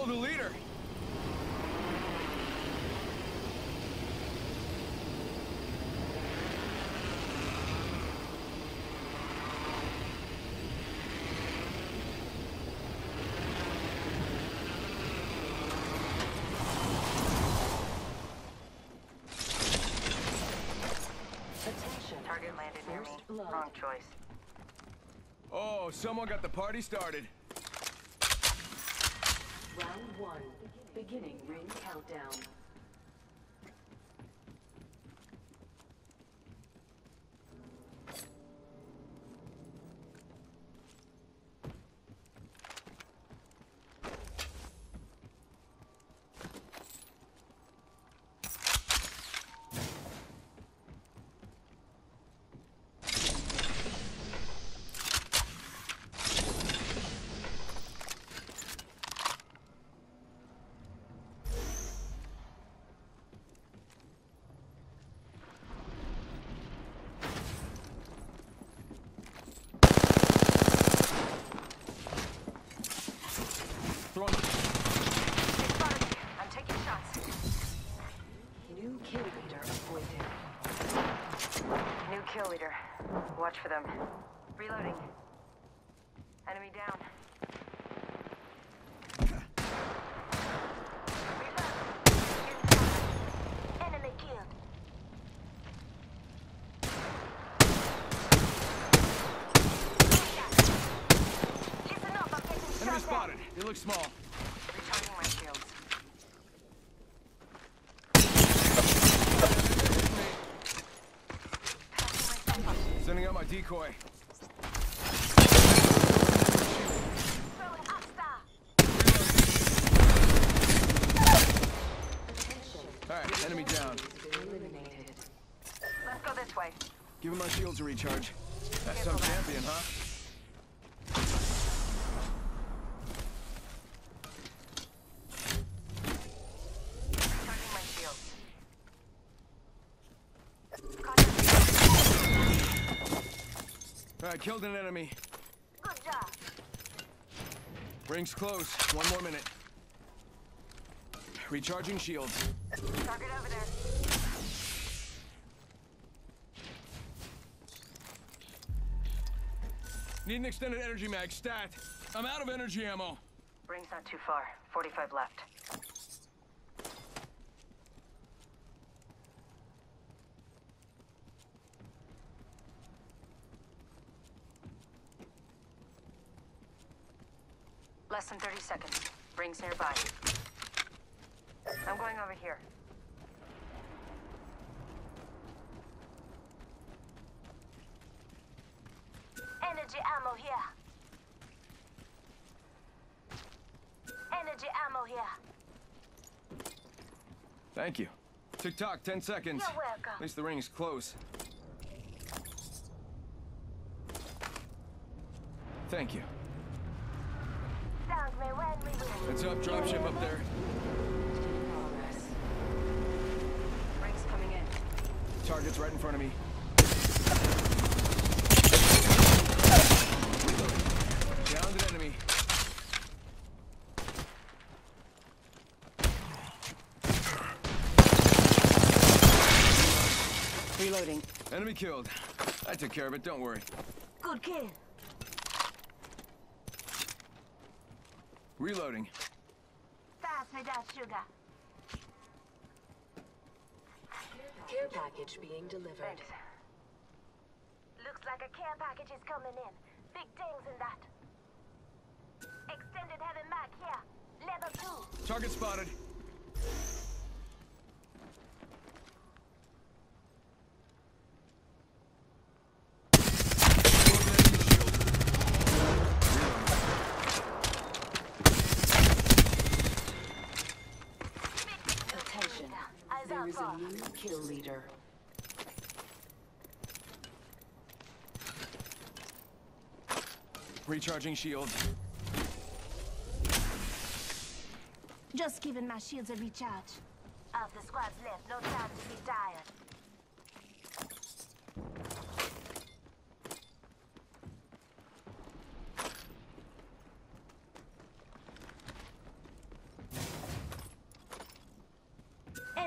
killed a leader. Target landed near me. Wrong choice. Oh, someone got the party started. Round 1. Beginning ring countdown. I'm taking shots. New kill leader appointed. New kill leader. Watch for them. Reloading. Enemy down. Enemy killed. Listen up, I'm getting Enemy shot at. spotted. They look small. Recharging my shields. Sending out my decoy. Throwing up star. Alright, enemy down. Eliminated. Let's go this way. Give him my shields a recharge. That's some champion, huh? Recharging my shields. Alright, killed an enemy. Good job. Ring's close. 1 more minute. Recharging shields. Target over there. Need an extended energy mag. Stat. I'm out of energy ammo. Ring's not too far. 45 left. Less than 30 seconds. Ring's nearby. I'm going over here. Energy ammo here. Energy ammo here. Thank you. Tick-tock, 10 seconds. You're welcome. At least the ring's close. Thank you. Thank me when we win. Heads up, dropship up there. Progress. Ring's coming in. Target's right in front of me. Downed an enemy. Reloading. Enemy killed. I took care of it, don't worry. Good kill. Reloading. Pass me that sugar. Care package being delivered. Thanks. Looks like a care package is coming in. Big things in that. Extended heavy mag here. Level 2. Target spotted. Attention. Eyes There out is for. a new kill leader. Recharging shield. Just giving my shields a recharge. Half the squad's left. No time to be tired.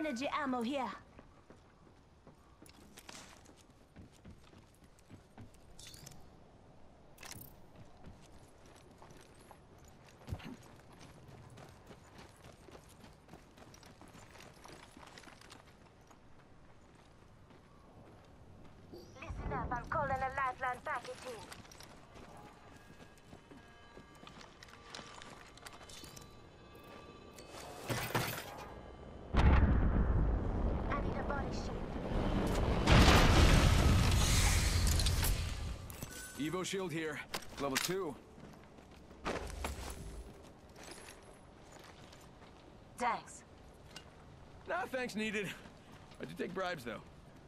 energy ammo here. Listen up, I'm calling a lifeline package in. I need a body shield. Evo shield here. Level 2. Thanks. No thanks needed. I do take bribes though.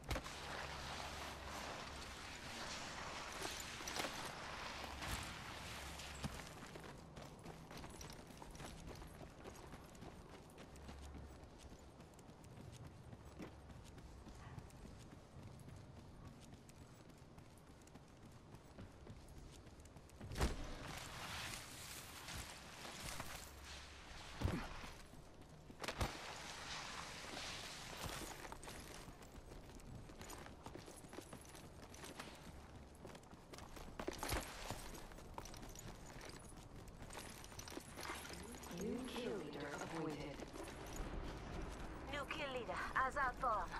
New kill leader appointed. New kill leader, eyes out for him.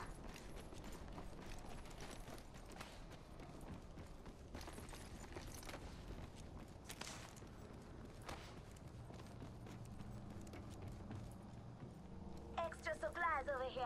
Extra supplies over here.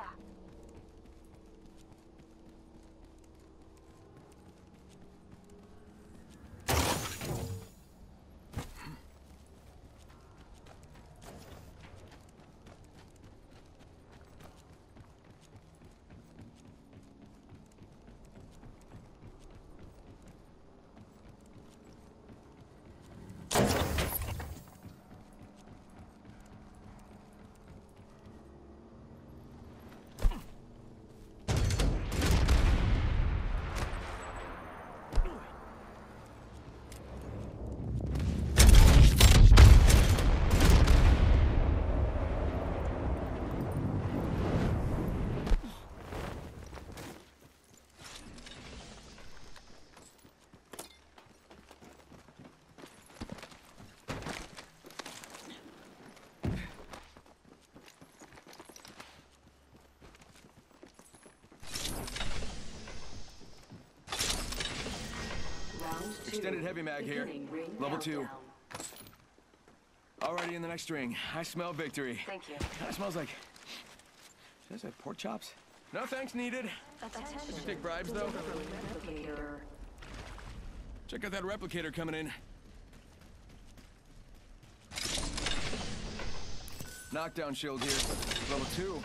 Round 2. Extended heavy mag here. Beginning ring Level 2. countdown. Already in the next ring. I smell victory. Thank you. Kinda smells like... Does that pork chops? No thanks needed. Attention. Take bribes though. Delivering replicator. Check out that replicator coming in. Knockdown shield here. Level 2.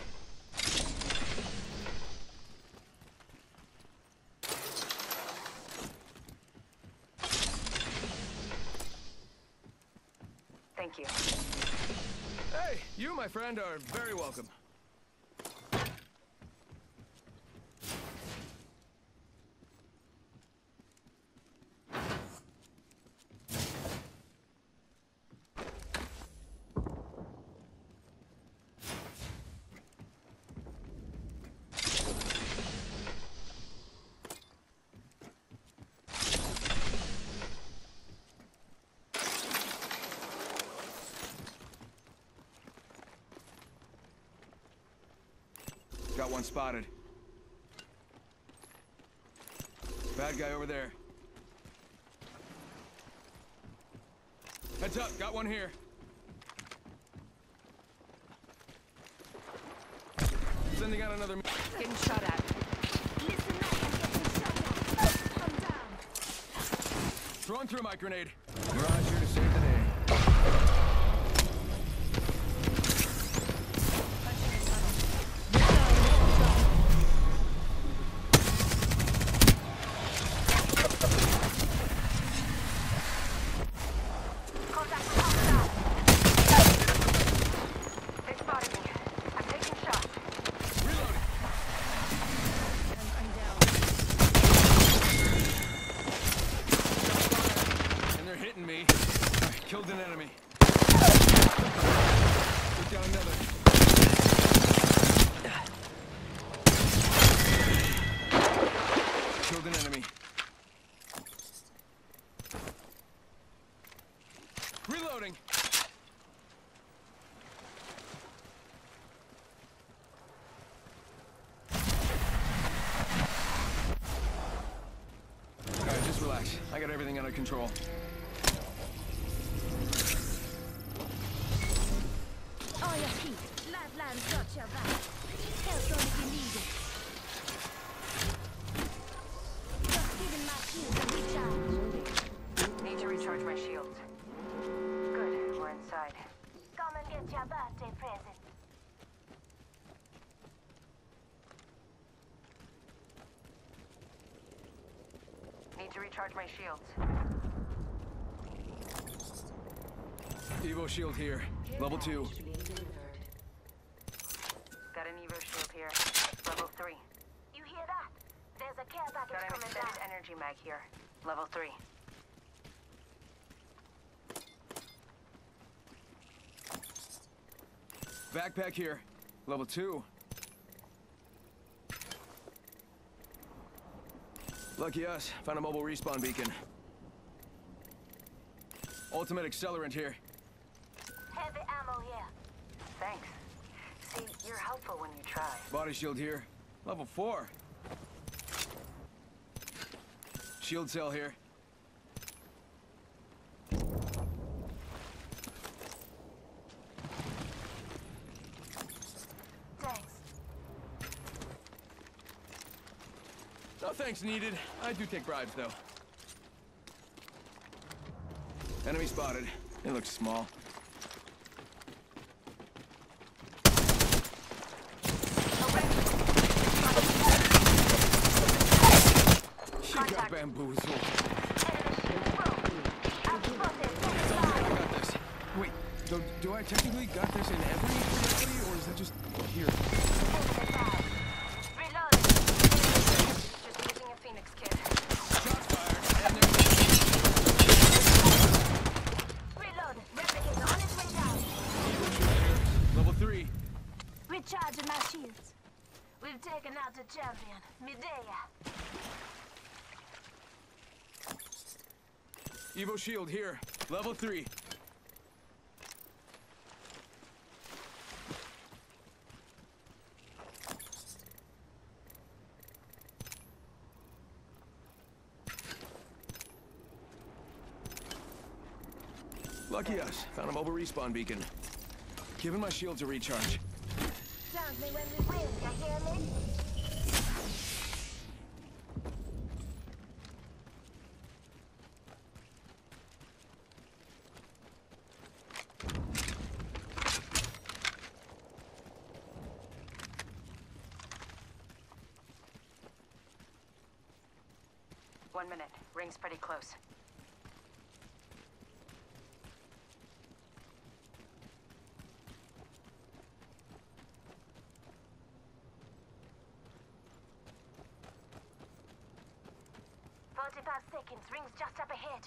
Thank you. Hey, you, my friend, are very welcome. Got one spotted. Bad guy over there. Heads up, got one here. Sending out another. Getting shot at. Listen up, I'm getting shot at. I'm down. Throwing through my grenade. Garage here to save the day. Contact with hostile. They spotted me. I'm taking shots. Reloading. I'm down. And they're hitting me. Killed an enemy. Took down another. got everything under control. On your feet. Lifeline got your back. Help on if you need it. Just giving my shield a recharge. Need to recharge my shields. Good, we're inside. Come and get your birthday present. Need to recharge my shields. Evo shield here. Level 2. Got an Evo shield here. Level 3. You hear that? There's a care package Got an coming extended down. energy mag here. Level 3. Backpack here. Level 2. Lucky us. Found a mobile respawn beacon. Ultimate accelerant here. Heavy ammo here. Thanks. See, you're helpful when you try. Body shield here. Level 4. Shield cell here. Thanks. No thanks needed. I do take bribes, though. Enemy spotted. It looks small. She got bamboozled. I got this. Wait, do I technically got this in every reality, or is that just here? Reloading. Just using a Phoenix kit. Shots fired, and there's Reloading. Replicator on its way down. level 3. Recharging my shields. We've taken out the champion, Medea. Evo shield here. Level 3. Lucky us. Found a mobile respawn beacon. Giving my shields a recharge. Sounds me when we win, you hear me? One minute. Ring's pretty close. Seconds. Ring's just up ahead.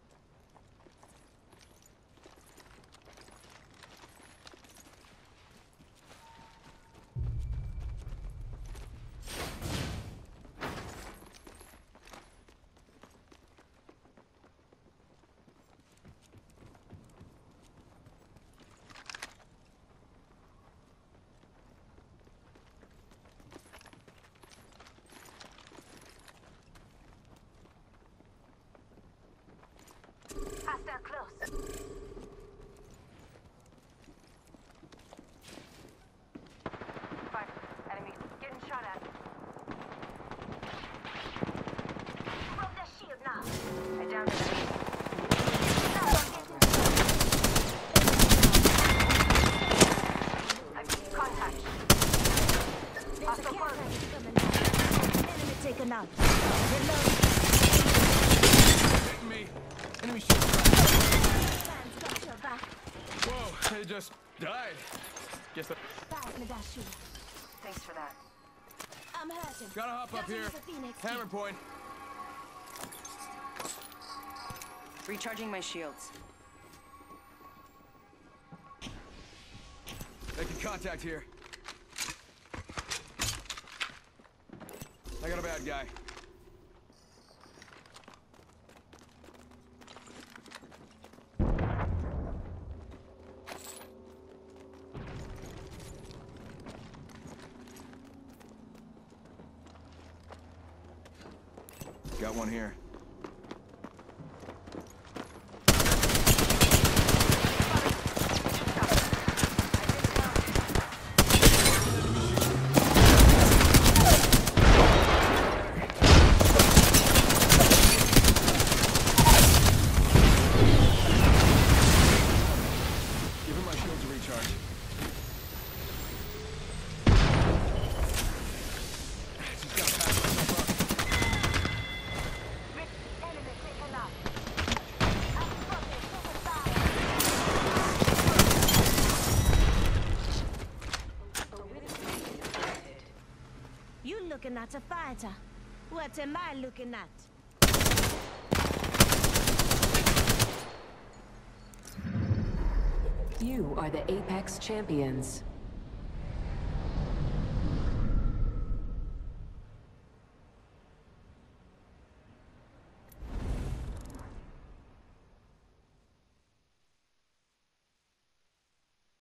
Hostile close. Fire. Enemy. Getting shot at. Broke the shield now. I downed an enemy. I've contact. There's a Hostile care close. package coming down. Enemy taken out. Reloading. Hitting me. Enemy shield. Fans got your back. Whoa, they just died. Guess that. Pass me that shield. Thanks for that. I'm hurting. Gotta hop up Gotta here. use a Phoenix Hammer point. Recharging my shields. Making contact here. I got a bad guy. Got one here. not a fighter. What am I looking at? You are the Apex Champions.